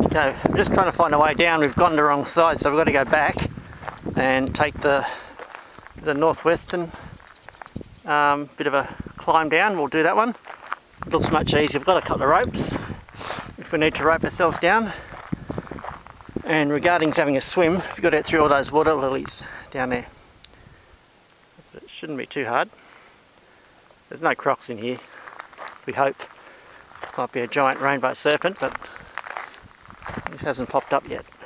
Okay, I'm just trying to find a way down. We've gone the wrong side, so we've got to go back and take the northwestern bit of a climb down. We'll do that one. It looks much easier. We've got a couple of ropes if we need to rope ourselves down. And regarding having a swim, we've got to get through all those water lilies down there. But it shouldn't be too hard. There's no crocs in here, we hope. Might be a giant rainbow serpent, but it hasn't popped up yet.